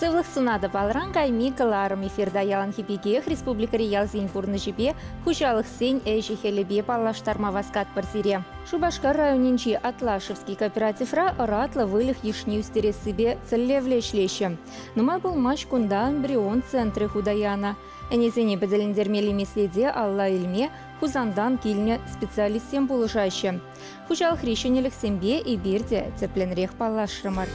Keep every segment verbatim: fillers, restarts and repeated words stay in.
Сывлых сунада балран кайми каларым эфирда ялан хипигех республикари ялзин пурны жипе хужалых сень эжи хелебе паллаштарма васкат парсире. Шубашкар районинчи Атлашевский кооперативра оратла вылых ешни устересыбе целлевлешлещем. Нумай был маш кунда эмбрион центры худаяна. Энезене беделендермели миследе алла илме хузандан кильне специалистем булышаще. Хужалых решенелих сембе и бирде цепленрех паллашрымар.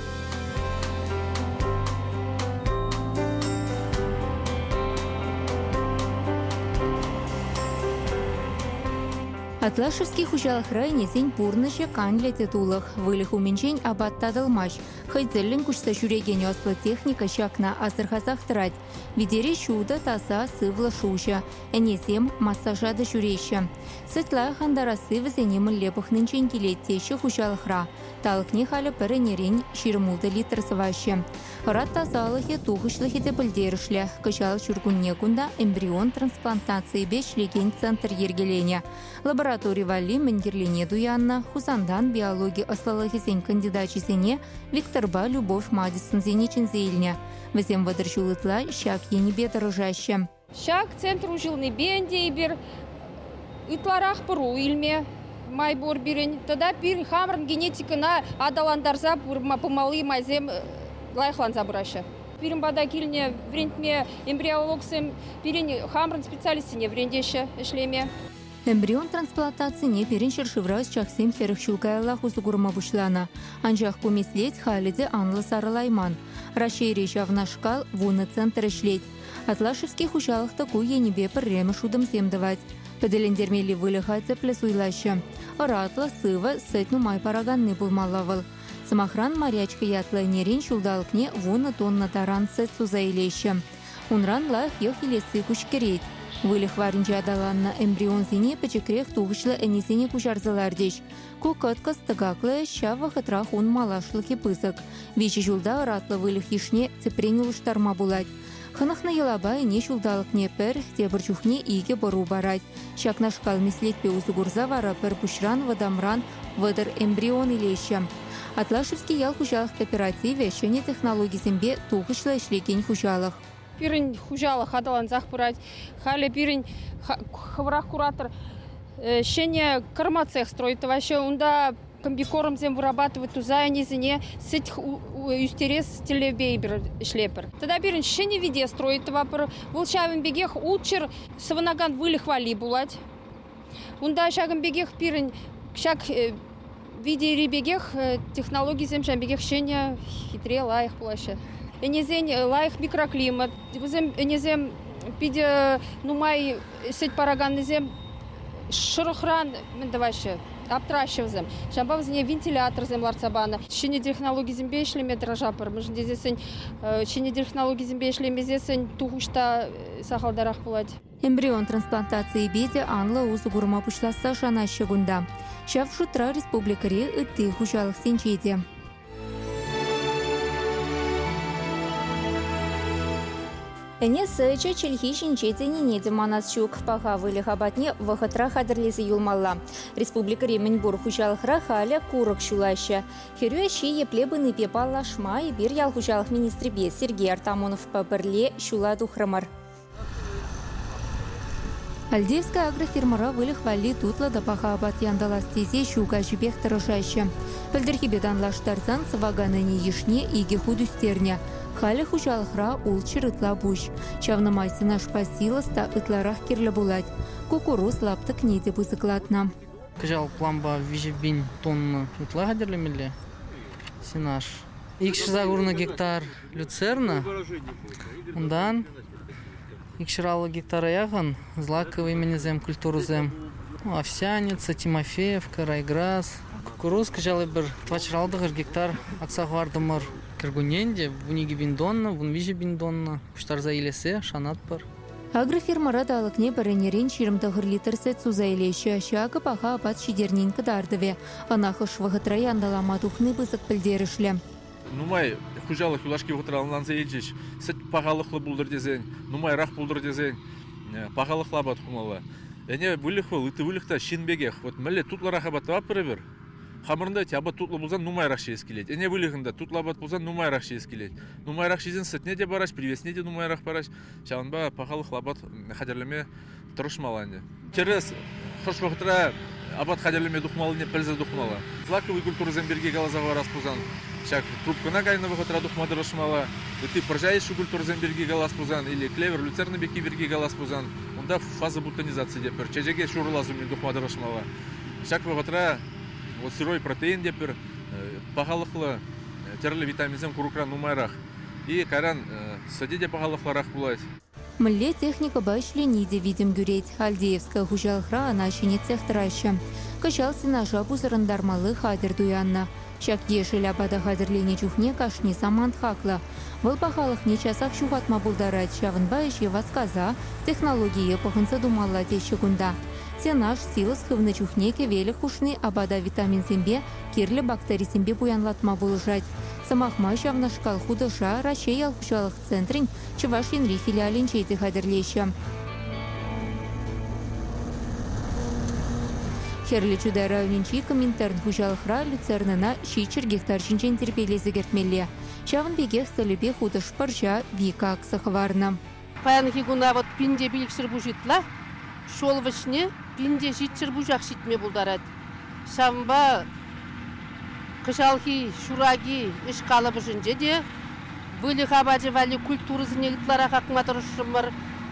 Атлашевский хужалых районезен пурныше канле титулах. Вылых уменьшень абаттадылмаш. Хайзеллин кушса жүреген ослы техника шакна асырхасах трать. Видере шуда таса сывла шуща. Энесем массажада жүреща. Сытлай хандарасы візенемін лепых нынчен келеттеші хужалықра. Талықне халі пірінерен ширмулды литр сываще. Рад тазалығы туғышлығы де білдерішлі. Кышалы жүргінне күнда эмбрион трансплантации бешлеген центр ергелене. Лаборатория вали мендерлене дуянна, хузандан биология аслалығы зен кандидатчисене Викторба Любовь Мадисон зенечин зейліне. Візем вадыршулытла шак енебе дорожаще. Шак центр ужилный бенде бир ытларах пыру илме майбор бирен. Тогда бир хамрын генетикана адаландарза помалы майзем лайхлан забраша. Бирин бада килне врентме эмбриологсем бирин хамрын специалистине врендеше эшлеме. Эмбрион трансплантации не перенчер шевраз чаксем херых шулкайла хузугурма бушлана. Анжах помислеть халиде анла саралайман. Рашейри шавнашкал вуны центр ишлеть. Атлашевский хужалых такую енебе пырреме шудом земдавать. Педелендермели вылыхайца плесуйлаща. Оратла сыва сетну май параганны булмалавал. Самохран морячка ятла нерен шулдалкне вуны тонна таран сет сузаилеща. Унран лах йохилесы кушкереть. Вылых варынча адаланна эмбрион зене печекрех туғышлы әнесене кушарзылардеш. Кукат кастыгаклы шава хытрах он малашлыки пысык. Вече жулда ыратлы вылых ешне цепрен улыштарма булать. Хынахна елаба эне жулдалыкне пер, тебір чухне иге бору барать. Шакна шкал мислетпе узугурза вара пер пушран вадамран вадыр эмбрион илеща. Атлашевский ял хужалых кооперативе шене технологий зембе туғышлы эшлеген хужалых. Пирин хужалых адалан захпырать, хали пирин хаврах куратор шене кармацех строит, вообще унда комбикором зем вырабатывать туза низине сеть юстерес телебейбер шлепер. Тогда пирин шене виде строит, вапор волчавым бегех учер саванаган вылих вали булать. Унда шагом бегех пирин шаг виде ребегех технологии зем шам бегех шене хитре лаих плаще. Энезень лайх микроклимат, энезем пиде нумай сеть параганнезем шырохран давайше аптращевзем. Шамбавзне вентилятор зем ларцабана. Чине технологии зембе шлеме дрожапар. Мы же дезесень чине технологии зембе шлеме зесень тухушта сахалдарах булать. Эмбрион трансплантации беде анла узугурма пушласа шанаще гунда. Шав шутра республикари ытты хужалых сенчеде. Эне сыча чельхи шинчетени неде манасчук. Паха вылих абатне вахатра хадырлизи юлмалла. Республика Ременбур хужалыхра халя курок шулаща. Херюащи еплебы ныпе паллашма и бир ял хужалых министребе Сергей Артамонов пабырле шуладу храмар. Альдеевская агрофирмара вылих вали тутла да паха абат яндала стезе шуга жибех тарашаща. Пальдерхибедан лаштарзан саваганани ешне иге худустерня. Хали хужалыхра улчыр ытла буш. Чавна майсына шпасиласта ытларах кирлі булать. Кукуруз лаптык неде бузыклатна. Кыжал пламба вижебин тонны ытла гадерлемелі. Синаш. Икші загурны гектар люцерна. Ондан икшіралы гектара яғын злаковый менезем культурузем. Овсяница, Тимофеевка, Райграс. Кукуруз кыжалы бір твачыралдығыр гектар аксағвардымыр. Кыргуненде, вуниги биндонна, вунвижи биндонна, куштарза илесе, шанат бар. Агрофирмара далыкне бірінерен ширымдығыр литрсе цузайлеші, шағы паха апат шидернен кыдардыве. Анахыш вағытра яндалама тухны бызык білдерішлі. Нумай хужалық юлашки вғытыралынан зейджеш, сәт пағалықлы бұлдыр дезен, нумай рақ бұлдыр дезен, пағалықла бат құмалы. Әне вылықвы, лыты вылықта шинбегех, вот мәлі тутларақ абат вапыры бір. Хамырында аба тутлы булзан нумайрак шеес келет. Эне вылыгында тутлабат булзан нумайрак шеес келет. Нумайрак шеезен сытне де бараш, привесне де нумайрак бараш. Чағынба пахалық лабат хадерлеме тұрышмаланды. Через хош вақытра абат хадерлеме духмалыне пілзі духмала. Злаковый культуры земберге галазава распузан. Шак трубкана гайна вақытра духмады рашмала. Ты поржаешь культуры земберге галаспузан или клевер люцерны беки берге галаспузан. Онда фаза бутонизации депер. Чежеге шурулазуми духмады рашмала. Шак вақытра вот сырой протеин депер, пахалықлы терлі витаминзем курукран нумайрақ. И каран садеде пахалықларах булайт. Млле техника башлениде видим гюреть. Альдеевская хужалхра анашине цехтраща. Качал сенаша бузырындармалы хадер дуянна. Шак ешел абада хадерлене чухне кашни самант хакла. Был пахалых не часах шухатма булдарать шавынба еше васказа технологии пахынса думала теща гунда. Сенаш силас хывны чухнеке велі хушны абада витамин сембе кирлі бактерий сембе буянлатма булжать. Самахма шавна шкал худыша рашей алхушалых центрин чываш енри филиалин чейті хадерлеща. Херлі чудай районинчи коминтерн хушалыхра люцернына шичер гектар шинчен терпелесі кертмелі. Шавын беге столебе худыш паржа вика аксахварна. Паянхи гуна вот пинде билікшір бұжитла. Шол вишне пинде житчер бужак шитме булдарат. Шамба кышалхи шураги ишкалы бужинже де были хабажы вали культуры зинеликлара хакматырышым бар.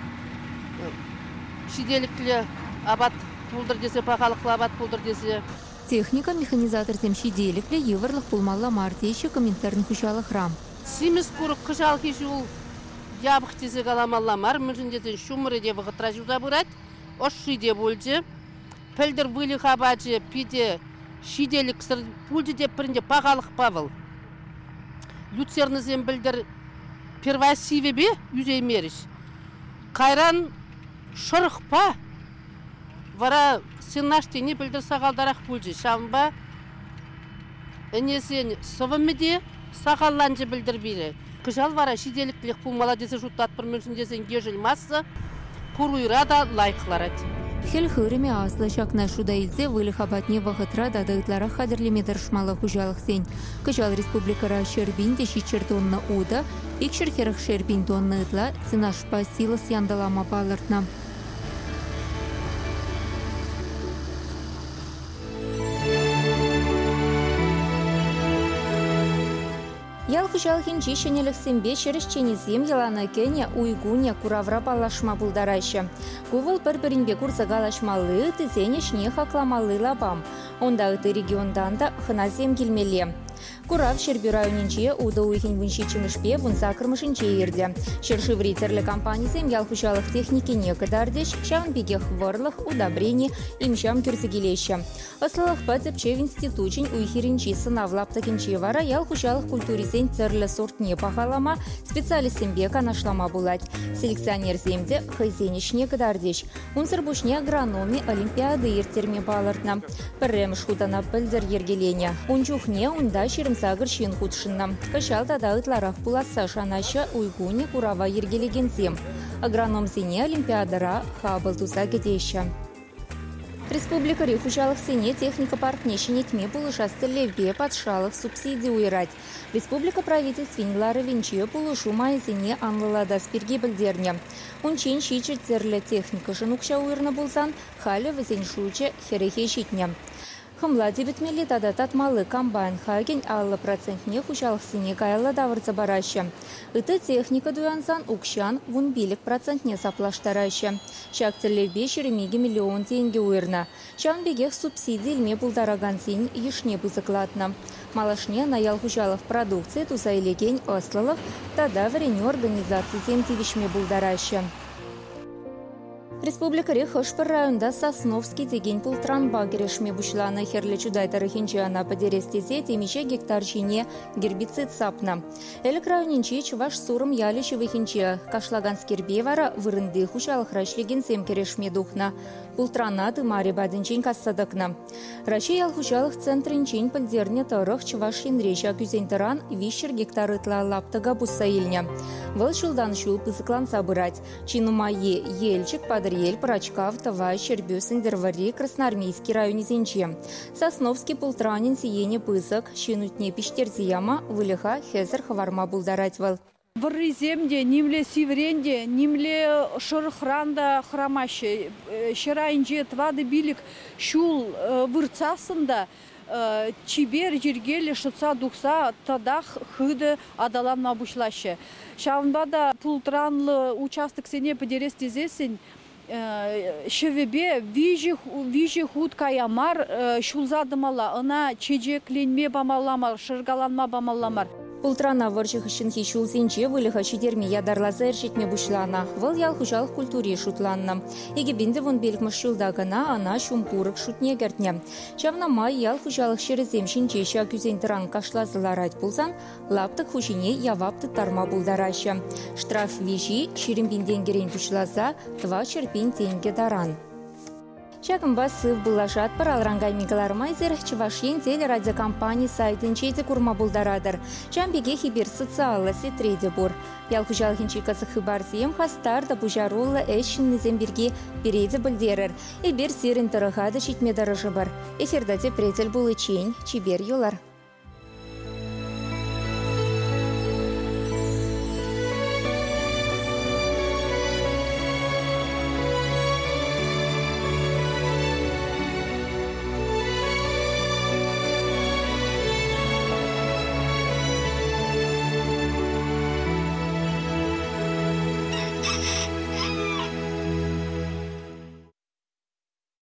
Шиделикле абат пулдыр десе пахалықлы абат пулдыр десе. Техника механизатор тем шиделикле еврлых пулмалла мартейші комментарн хушалы храм. Симис курып кышалхи жул ябық десе галамалламар мүржіндесен шумыры де вғытра жуда бұрат. Ош шиде бөлді. Пілдір вылы хабачы пиде шиделік сыр бөлді деп бірінде пағалық павыл. Люцернізен білдір первай сивебе үзей меріш. Қайран шырық па. Вара сенаштені білдір сағалдарақ бөлді. Шамба әнесен сывымеде сағалланжы білдір бері. Кыжал вара шиделіклік пұлмала десе жұттат бір мүрсіндесен ежіл массы. Пуруйрада лайкларат. Хел хыреме аслы шакна шудаилзе вылы хабатне вахытра дадытлара хадырлеме дыршмалы хужалық сен. Кыжал республикара шербин деши чертонны уда, икшір херых шербин тонны ытла сынашпа силас яндалама балыртна. Ялғы жалғын жешенелік сенбе шерішченезем еланы кене уйгуне куравра балашма бұлдарайшы. Гувыл бір-бірінбе курсагалашмалы тізене шне хакламалы лабам. Онда ыты региондан да хына зем келмелі. Курав шербі районинче уда уйхен выншичімішпе вунса кырмышынче ерді. Шершиври терлі компанизем ялхушалық техники не кадардеш, шан беге хварлық удобрени имшам кюрзігелеші. Аслалық пәтіпче в институтчин уйхеринчи сынавлапта кенче вара ялхушалық культуризен терлі сорт не пахалама специалистен бека нашлама булать. Селекционер земде хайзенешне кадардеш. Унсыр бушне агрономи олимпиады ертерме балыртна. Пірремш худана пілдір ергелене. Унчухне унда шерімсагыр шен худшынна. Кашал тада ытларақ буласа шанаша уйгуне курава ергелегензем. Агроном зене олимпиадара хабыл туза кетеші. Республика рехушалых сене техника партнешіне тме пулышасты левбе подшалых субсидий уйрать. Республика правительствен лары венче пулышу майзене анлылада спирге білдерне. Унчен шичер терлі техника жынукша уйрна булзан, халі візен шуче херехе шитне. Хымла дебетмели тада татмалы комбайн хаген аллы процентне хушалық сене кайылы давырца барашы. Ыты техника дуянсан укшан вунбилік процентне саплаштарашы. Шактерлер бешеремеге миллион тенге уйрна. Шан бегех субсидийлме булдараган сен ешне бызыклатна. Малашне наял хушалық продукция тусайлеген ослылық тада врене организации сен тивишме булдарашы. Республика Рехошпар районда Сосновский деген пултран багерешме бушлана херлі чудайтары хинчиана подерестесе темеше гектар шине гербицид сапна. Элік районинче чуваш сурым ялишевы хинче кашлаган скербе вара вырынды хушалық рашлеген сем керешме духна. Пултрана тымари бадынчен кассадыкна. Россия алхушалық центрінчен пілдерне тарых Чувашин реча күзентаран вишер гектар ытла лаптыга бұсса еліне. Выл шулдан шул пызыклан сабырать. Чинумайе елчик падыр ел Прачкав Тавай Щербю Сендервари Красноармейский районезенче. Сосновский пултранин сиене пызык, шинутне пиштерзияма вылыха хезер хаварма булдарать выл. В земде, нимле сивренде, нимле шырхранда храмаще, шырайынже твады билик шул вырцасында, чибер жергелі шыца дұқса тадақ хыды адаланма бұшлашы. Шавынбада пултранлы участок сене подерестезесін, шевебе вижи худ каямар шулзадымала, ына чеджекленме бамаламар, шыргаланма бамаламар. Пултрана варчых үшін хишул зенче вылыха чидерме ядарлаза әршетме бұшлана. Выл ял хужалық культуре шутланна. Еге бенде вон белік мұшылдағына ана шумпурық шутне гертне. Чавна май ял хужалық шерезем шинчеша күзентіран кашлазылар айт бұлзан, лаптық хушине явапты тарма бұлдарашы. Штраф вежи шерембенден керен бұшлаза, тва черпен тенге даран. Чакым басып булашат пар алрангай мигалармайзер Чувашин телерадиокомпания сайтын чейте курма булдарадыр. Чамбеге хибер социалы сетреде бур. Ял хужалхинчикасы хыбарзием хастар да бужарулы эшін низемберге береде білдерір. Элбер сирин тарахады шитме дарыжы бар. Эфирдате претел булы чейн, чибер юлар.